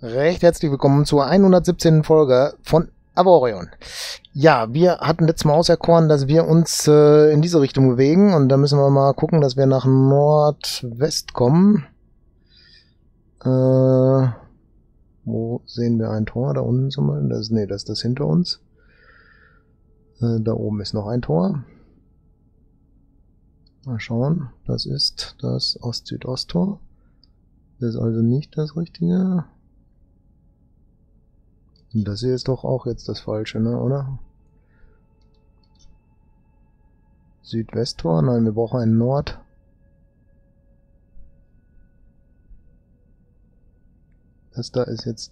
Recht herzlich willkommen zur 117. Folge von Avorion. Ja, wir hatten letztes Mal auserkoren, dass wir uns in diese Richtung bewegen und da müssen wir mal gucken, dass wir nach Nordwest kommen. Wo sehen wir ein Tor? Da unten zum Beispiel? Das ist das hinter uns. Da oben ist noch ein Tor. Mal schauen, das ist das Ost-Südost-Tor. Das ist also nicht das Richtige. Und das hier ist doch auch jetzt das Falsche, ne, oder? Südwesttor? Nein, wir brauchen ein Nord. Das da ist jetzt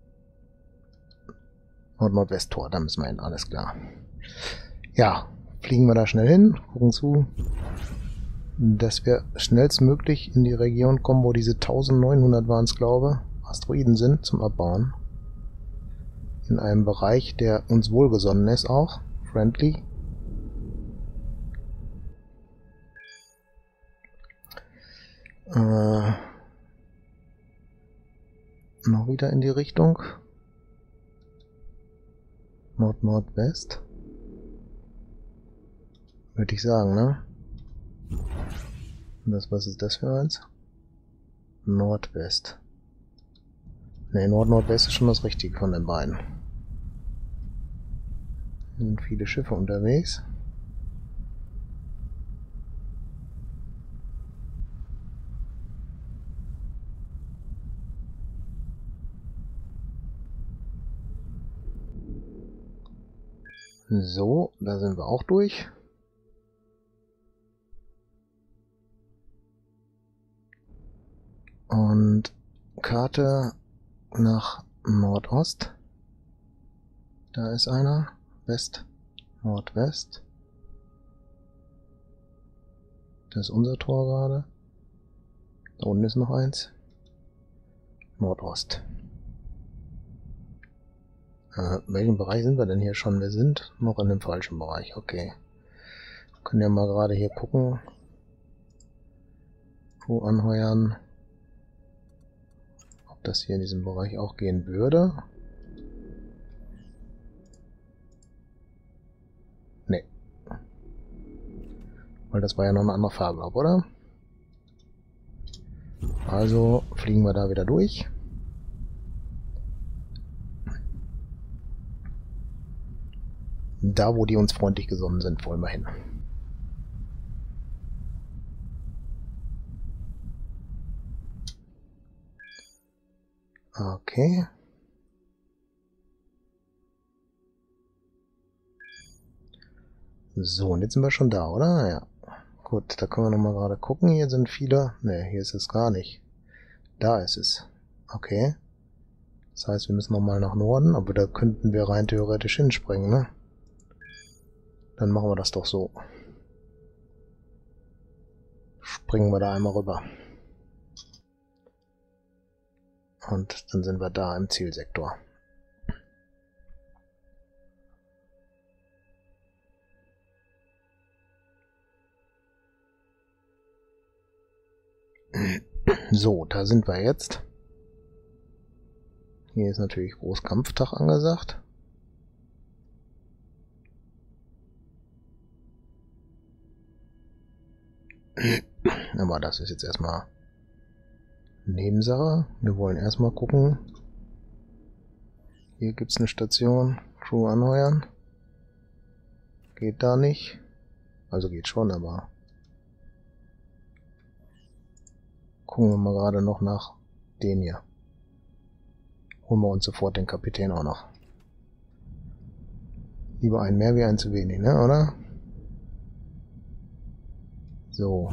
Nord-Nordwesttor, da müssen wir hin, alles klar. Ja, fliegen wir da schnell hin, gucken zu, dass wir schnellstmöglich in die Region kommen, wo diese 1900 waren es, glaube ich, Asteroiden sind zum Abbauen. In einem Bereich, der uns wohlgesonnen ist auch. Friendly. Noch wieder in die Richtung. Nord-Nordwest. Würde ich sagen, ne? Und was ist das für eins? Nordwest. Ne, Nord-Nordwest ist schon das Richtige von den beiden. Hier sind viele Schiffe unterwegs. So, da sind wir auch durch. Und Karte nach Nordost. Da ist einer. West, Nordwest. Das ist unser Tor gerade. Da unten ist noch eins. Nordost. In welchem Bereich sind wir denn hier schon? Wir sind noch in dem falschen Bereich. Okay. Wir können ja mal gerade hier gucken. Crew anheuern. Ob das hier in diesem Bereich auch gehen würde. Nee. Weil das war ja noch eine andere Farbe, oder? Also fliegen wir da wieder durch. Da, wo die uns freundlich gesonnen sind, wollen wir hin. Okay. So, und jetzt sind wir schon da, oder? Ja. Gut, da können wir nochmal gerade gucken. Hier sind viele. Ne, hier ist es gar nicht. Da ist es. Okay. Das heißt, wir müssen nochmal nach Norden, aber da könnten wir rein theoretisch hinspringen, ne? Dann machen wir das doch so. Springen wir da einmal rüber. Und dann sind wir da im Zielsektor. So, da sind wir jetzt. Hier ist natürlich Großkampftag angesagt. Aber das ist jetzt erstmal Nebensache. Wir wollen erstmal gucken. Hier gibt es eine Station. Crew anheuern. Geht da nicht. Also geht schon, aber gucken wir mal gerade noch nach den hier. Holen wir uns sofort den Kapitän auch noch. Lieber einen mehr wie einen zu wenig, ne, oder? So.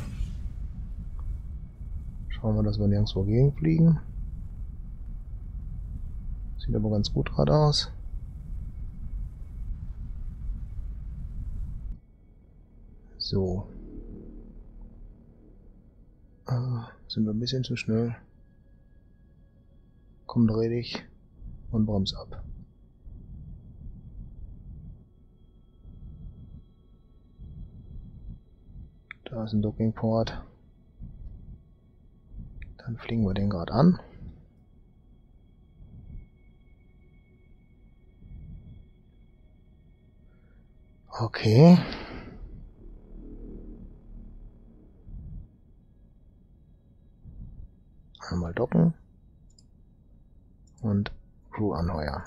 Schauen wir, dass wir nirgendwo gegenfliegen. Sieht aber ganz gut gerade aus. So. Sind wir ein bisschen zu schnell. Komm, dreh dich und brems ab. Da ist ein Docking Port. Dann fliegen wir den gerade an. Okay. Einmal docken. Und Crew anheuern.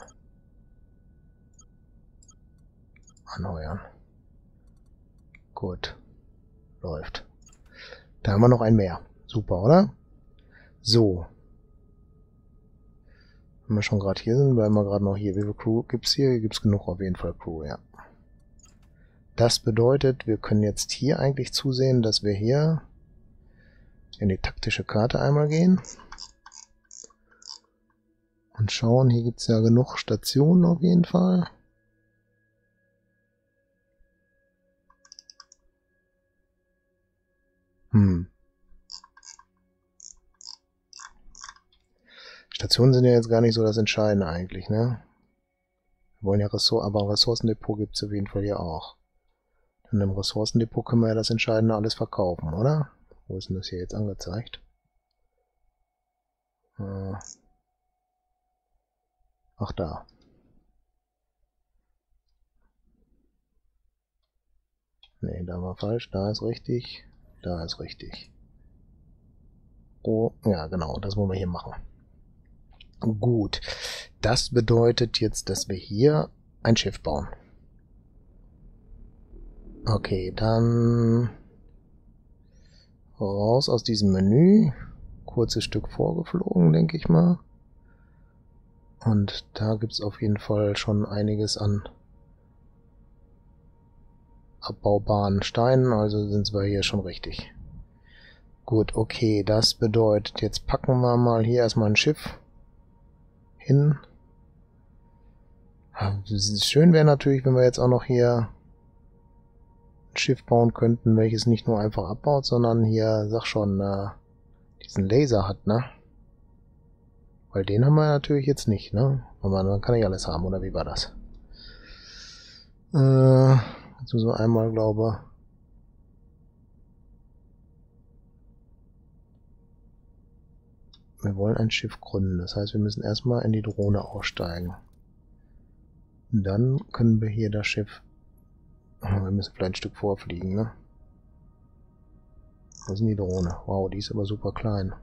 Anheuern. Gut. Läuft. Da haben wir noch ein mehr. Super, oder? So. Wenn wir schon gerade hier sind, bleiben wir gerade noch hier. Wie viel Crew gibt's hier? Hier gibt's genug auf jeden Fall Crew, ja. Das bedeutet, wir können jetzt hier eigentlich zusehen, dass wir hier in die taktische Karte einmal gehen. Und schauen, hier gibt's ja genug Stationen auf jeden Fall. Stationen sind ja jetzt gar nicht so das Entscheidende eigentlich, ne? Wir wollen ja aber ein Ressourcendepot gibt es auf jeden Fall hier auch. Und im Ressourcendepot können wir ja das Entscheidende alles verkaufen, oder? Wo ist denn das hier jetzt angezeigt? Ach, da. Ne, da war falsch, da ist richtig, da ist richtig. Oh, ja genau, das wollen wir hier machen. Gut, das bedeutet jetzt, dass wir hier ein Schiff bauen. Okay, dann raus aus diesem Menü. Kurzes Stück vorgeflogen, denke ich mal. Und da gibt es auf jeden Fall schon einiges an abbaubaren Steinen, also sind wir hier schon richtig. Gut, okay, das bedeutet, jetzt packen wir mal hier erstmal ein Schiff hin. Schön wäre natürlich, wenn wir jetzt auch noch hier ein Schiff bauen könnten, welches nicht nur einfach abbaut, sondern hier, sag schon, diesen Laser hat, ne? Weil den haben wir natürlich jetzt nicht, ne? Aber man kann nicht alles haben, oder wie war das? Jetzt müssen wir einmal, glaube wir wollen ein Schiff gründen. Das heißt, wir müssen erstmal in die Drohne aussteigen. Dann können wir hier das Schiff... Wir müssen vielleicht ein Stück vorfliegen, ne? Wo ist denn die Drohne? Wow, die ist aber super klein.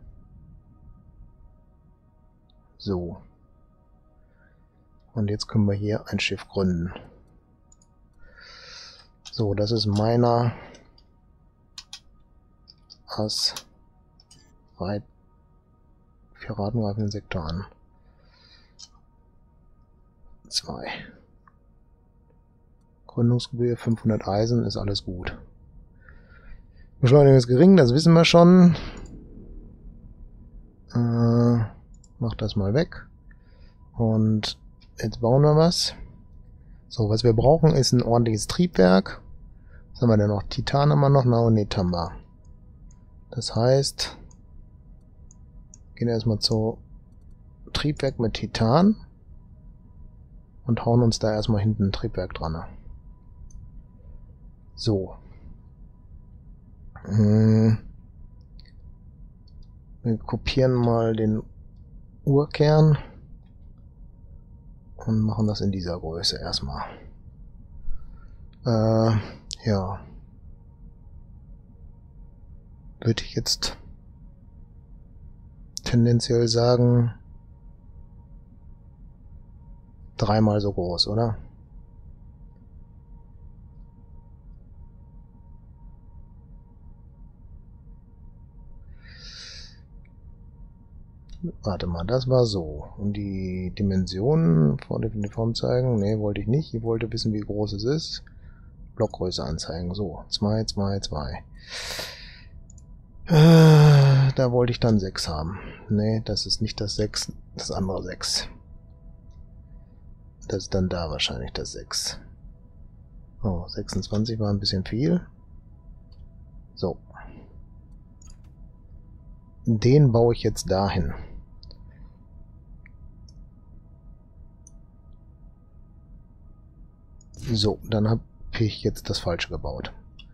So. Und jetzt können wir hier ein Schiff gründen. So, das ist meiner Ass. Piraten greifen den Sektor an. 2. Gründungsgebühr 500 Eisen, ist alles gut. Beschleunigung ist gering, das wissen wir schon. Mach das mal weg. Und jetzt bauen wir was. So, was wir brauchen, ist ein ordentliches Triebwerk. Was haben wir denn noch? Titan haben wir noch? Naonet haben wir. Das heißt, gehen erstmal zu Triebwerk mit Titan und hauen uns da erstmal hinten ein Triebwerk dran. So. Wir kopieren mal den Urkern und machen das in dieser Größe erstmal. Ja. Würde ich jetzt tendenziell sagen, 3-mal so groß, oder? Warte mal, das war so. Und die Dimensionen vor der Form zeigen? Ne, wollte ich nicht. Ich wollte wissen, wie groß es ist. Blockgröße anzeigen. So, 2, 2, 2. Da wollte ich dann 6 haben. Ne, das ist nicht das 6, das andere 6. Das ist dann da wahrscheinlich das 6. Oh, 26 war ein bisschen viel. So. Den baue ich jetzt dahin. So, dann habe ich jetzt das Falsche gebaut.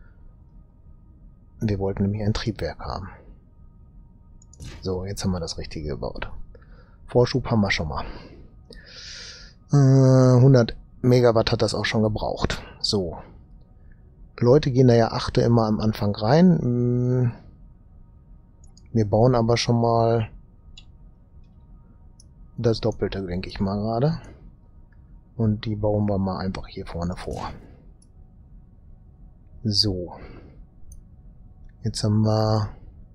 Wir wollten nämlich ein Triebwerk haben. So, jetzt haben wir das Richtige gebaut. Vorschub haben wir schon mal. 100 Megawatt hat das auch schon gebraucht. So, Leute gehen da ja 8 immer am Anfang rein. Wir bauen aber schon mal das Doppelte, denke ich mal gerade. Und die bauen wir mal einfach hier vorne vor. So. Jetzt haben wir...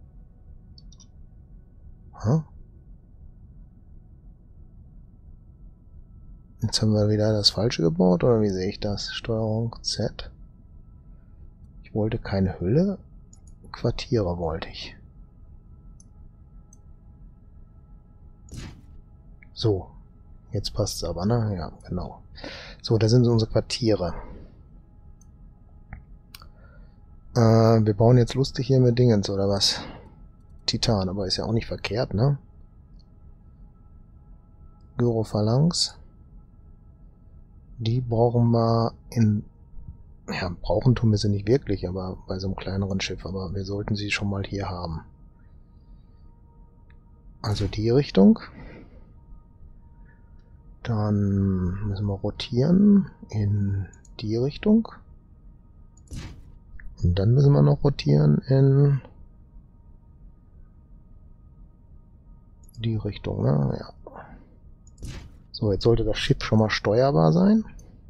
Jetzt haben wir wieder das Falsche gebaut, oder wie sehe ich das? Steuerung Z. Ich wollte keine Hülle. Quartiere wollte ich. So. Jetzt passt es aber, ne? Ja, genau. So, da sind unsere Quartiere. Wir bauen jetzt lustig hier mit Dingens, oder was? Titan, aber ist ja auch nicht verkehrt, ne? Gyrophalanx. Die brauchen wir in... Ja, brauchen tun wir sie nicht wirklich, aber bei so einem kleineren Schiff, aber wir sollten sie schon mal hier haben. Also die Richtung. Dann müssen wir rotieren in die Richtung. Und dann müssen wir noch rotieren in die Richtung, ne? Ja. So, jetzt sollte das Schiff schon mal steuerbar sein.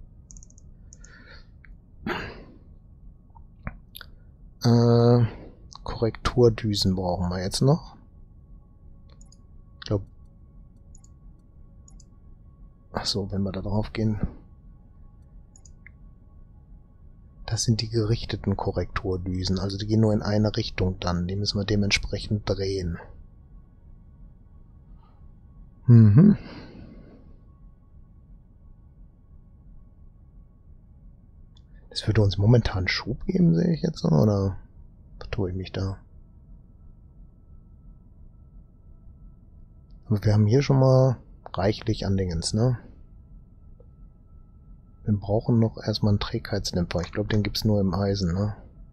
Korrekturdüsen brauchen wir jetzt noch. Ich glaube... Achso, wenn wir da drauf gehen... Das sind die gerichteten Korrekturdüsen, also die gehen nur in eine Richtung dann. Die müssen wir dementsprechend drehen. Mhm. Das würde uns momentan Schub geben, sehe ich jetzt, oder vertue ich mich da? Aber wir haben hier schon mal reichlich an Dingens, ne? Wir brauchen noch erstmal einen Trägheitsdämpfer. Ich glaube, den gibt's nur im Eisen, ne?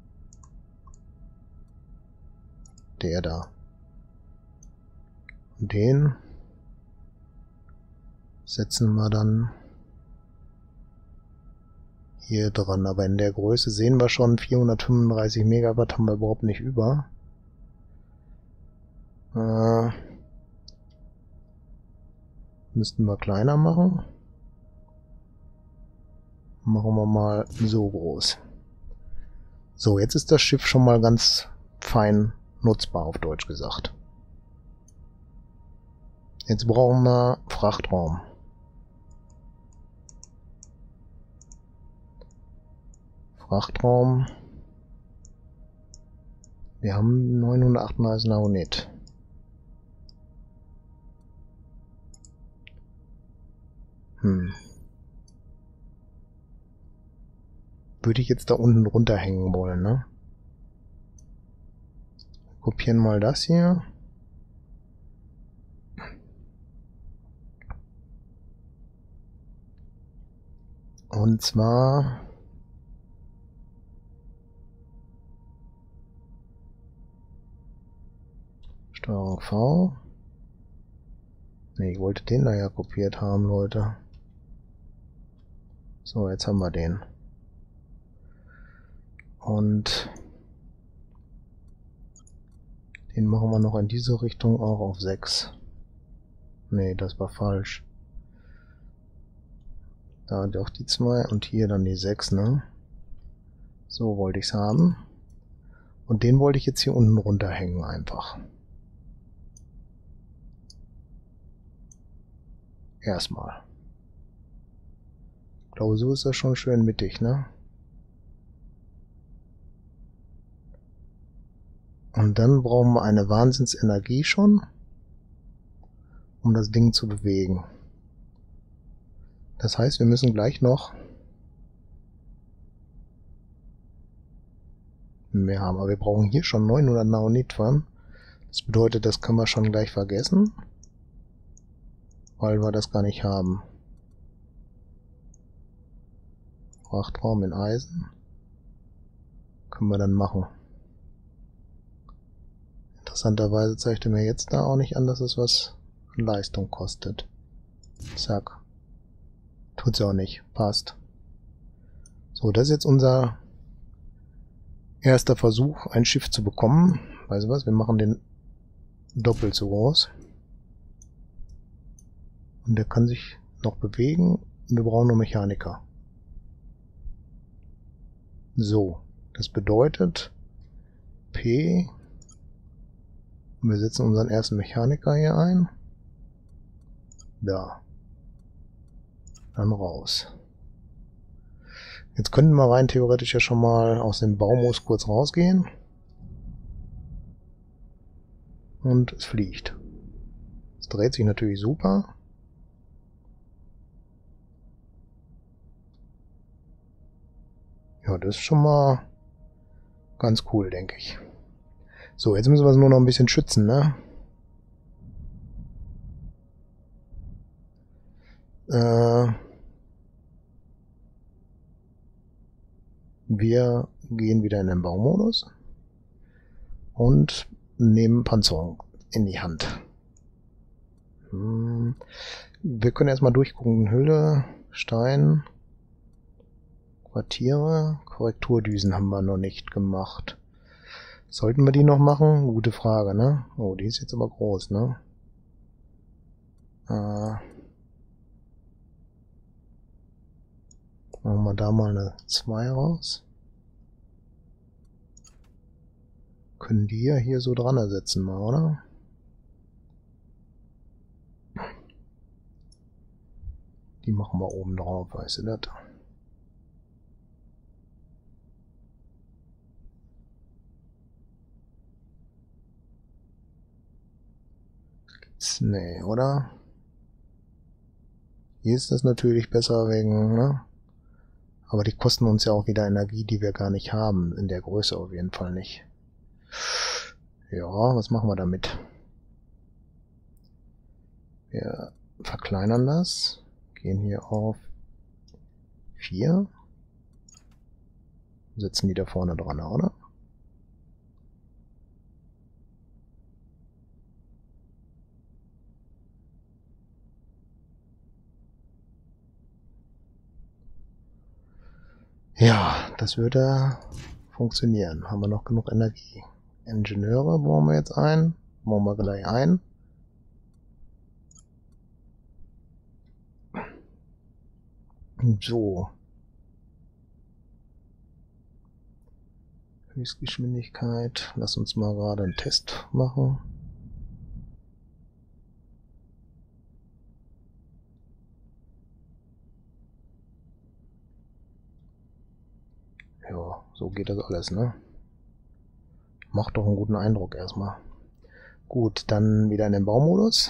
Der da. Und den setzen wir dann hier dran. Aber in der Größe sehen wir schon, 435 Megawatt haben wir überhaupt nicht über. Müssten wir kleiner machen. Machen wir mal so groß. So, jetzt ist das Schiff schon mal ganz fein nutzbar, auf Deutsch gesagt. Jetzt brauchen wir Frachtraum. Frachtraum. Wir haben 938 Naonit. Würde ich jetzt da unten runterhängen wollen, ne? Kopieren mal das hier. Und zwar... Steuerung V. Ne, ich wollte den da ja kopiert haben, Leute. So, jetzt haben wir den. Und den machen wir noch in diese Richtung auch auf 6. Ne, das war falsch. Da doch die 2 und hier dann die 6, ne? So wollte ich es haben. Und den wollte ich jetzt hier unten runterhängen einfach. Erstmal. Ich glaube, so ist das schon schön mittig, ne? Und dann brauchen wir eine Wahnsinnsenergie schon, um das Ding zu bewegen. Das heißt, wir müssen gleich noch mehr haben. Aber wir brauchen hier schon 900 Naonit von. Das bedeutet, das können wir schon gleich vergessen, weil wir das gar nicht haben. Frachtraum in Eisen. Können wir dann machen. Interessanterweise zeigt er mir jetzt da auch nicht an, dass es was an Leistung kostet. Zack. Tut's auch nicht. Passt. So, das ist jetzt unser Erster Versuch, ein Schiff zu bekommen. Weißt du was? Wir machen den doppelt so groß. Und der kann sich noch bewegen. Wir brauchen nur Mechaniker. So, das bedeutet P. Wir setzen unseren ersten Mechaniker hier ein. Da. Dann raus. Jetzt könnten wir rein theoretisch ja schon mal aus dem Baumos kurz rausgehen. Und es fliegt. Es dreht sich natürlich super. Ja, das ist schon mal ganz cool, denke ich. So, jetzt müssen wir es nur noch ein bisschen schützen, ne? Wir gehen wieder in den Baumodus und nehmen Panzerung in die Hand. Wir können erstmal durchgucken. Hülle, Stein, Quartiere, Korrekturdüsen haben wir noch nicht gemacht. Sollten wir die noch machen? Gute Frage, ne? Oh, die ist jetzt aber groß, ne? Machen wir da mal eine 2 raus. Können die ja hier so dran ersetzen mal, oder? Die machen wir oben drauf, weißt du das? Nee, oder? Hier ist das natürlich besser wegen, ne? Aber die kosten uns ja auch wieder Energie, die wir gar nicht haben. In der Größe auf jeden Fall nicht. Ja, was machen wir damit? Wir verkleinern das. Gehen hier auf 4. Setzen die da vorne dran, oder? Ja, das würde funktionieren. Haben wir noch genug Energie? Ingenieure bauen wir jetzt ein. Bauen wir gleich ein. So. Höchstgeschwindigkeit. Lass uns mal gerade einen Test machen. Ja, so geht das alles, ne? Macht doch einen guten Eindruck erstmal. Gut, dann wieder in den Baumodus.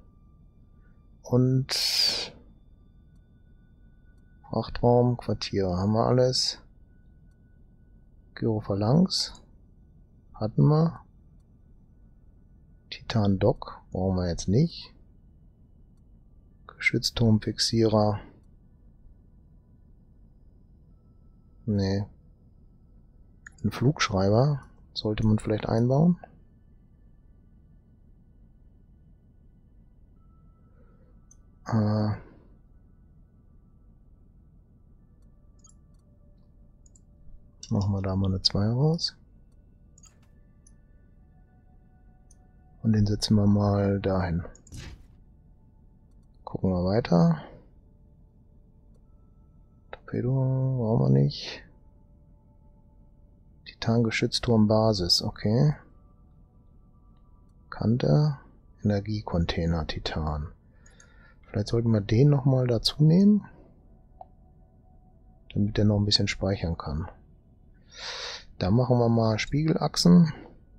Und Frachtraum, Quartiere, haben wir alles. Gyrophalanx hatten wir. Titan Dock brauchen wir jetzt nicht. Geschützturmfixierer. Nee. Ein Flugschreiber sollte man vielleicht einbauen. Machen wir da mal eine 2 raus. Und den setzen wir mal dahin. Gucken wir weiter. Torpedo brauchen wir nicht. Titan-Geschützturm Basis, okay. Kante, Energiecontainer, Titan. Vielleicht sollten wir den nochmal dazu nehmen, damit der noch ein bisschen speichern kann. Da machen wir mal Spiegelachsen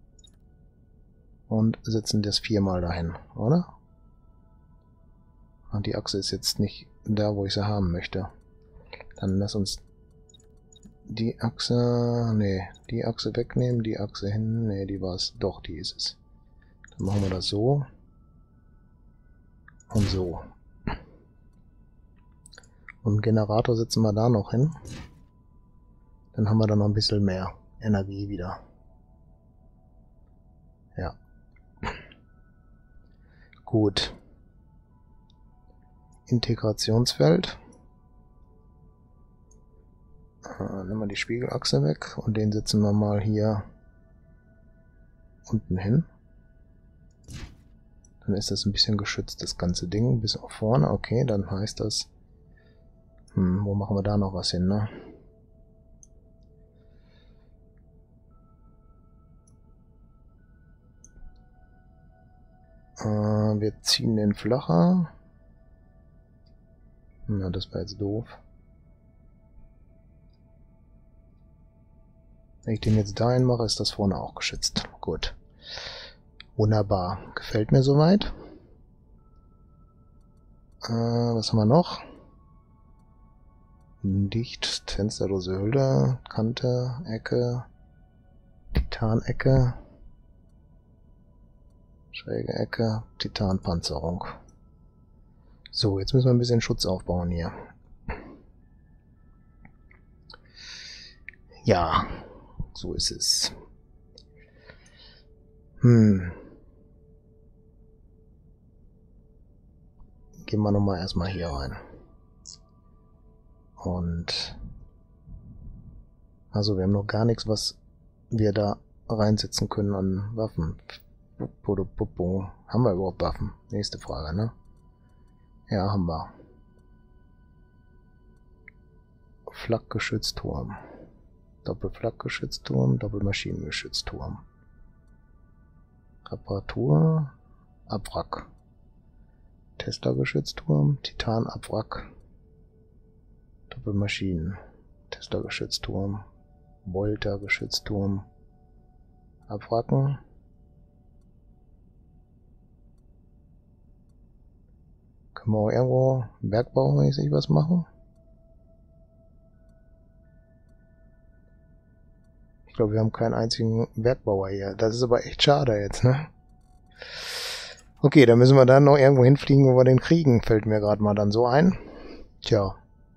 und setzen das 4-mal dahin, oder? Und die Achse ist jetzt nicht da, wo ich sie haben möchte. Dann lass uns die Achse, nee, die Achse wegnehmen, die Achse hin, nee, die war es, doch, die ist es. Dann machen wir das so und so. Und einen Generator setzen wir da noch hin. Dann haben wir da noch ein bisschen mehr Energie wieder. Ja. Gut. Integrationsfeld. Nehmen wir die Spiegelachse weg und den setzen wir mal hier unten hin. Dann ist das ein bisschen geschützt, das ganze Ding, bis auf vorne. Okay, dann heißt das... wo machen wir da noch was hin, ne? Wir ziehen den flacher. Na, das war jetzt doof. Wenn ich den jetzt dahin mache, ist das vorne auch geschützt. Gut. Wunderbar. Gefällt mir soweit. Was haben wir noch? Dicht, Fensterdose Hülle, Kante, Ecke, Titanecke, schräge Ecke, Titanpanzerung. So, jetzt müssen wir ein bisschen Schutz aufbauen hier. Ja, so ist es. Gehen wir nochmal erstmal hier rein. Und also wir haben noch gar nichts, was wir da reinsetzen können an Waffen. Haben wir überhaupt Waffen? Nächste Frage, ne? Ja, haben wir. Flakgeschützturm. Doppelflakgeschützturm, Doppelmaschinengeschützturm. Reparatur, Abwrack. Tesla-Geschützturm, Titan-Abwrack. Doppelmaschinen. Tesla-Geschützturm. Volta-Geschützturm. Abwracken. Können wir auch irgendwo bergbaumäßig was machen? Ich glaube, wir haben keinen einzigen Bergbauer hier. Das ist aber echt schade jetzt, ne? Okay, dann müssen wir dann noch irgendwo hinfliegen, wo wir den kriegen. Fällt mir gerade mal dann so ein. Tja.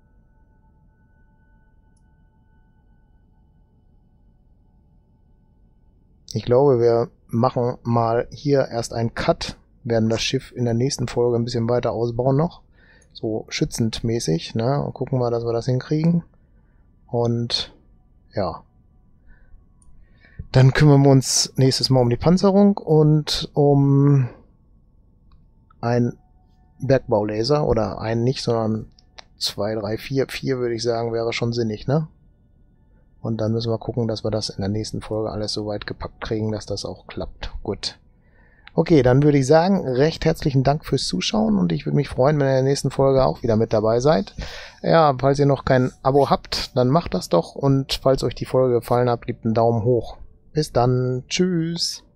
Ich glaube, wir machen mal hier erst einen Cut. Werden das Schiff in der nächsten Folge ein bisschen weiter ausbauen noch. So schützend mäßig, ne? Und gucken wir, dass wir das hinkriegen. Und ja. Dann kümmern wir uns nächstes Mal um die Panzerung und um einen Bergbaulaser. Oder einen nicht, sondern 2, 3, 4. 4 würde ich sagen, wäre schon sinnig, ne? Und dann müssen wir gucken, dass wir das in der nächsten Folge alles so weit gepackt kriegen, dass das auch klappt. Gut. Okay, dann würde ich sagen, recht herzlichen Dank fürs Zuschauen und ich würde mich freuen, wenn ihr in der nächsten Folge auch wieder mit dabei seid. Ja, falls ihr noch kein Abo habt, dann macht das doch und falls euch die Folge gefallen hat, gebt einen Daumen hoch. Bis dann. Tschüss.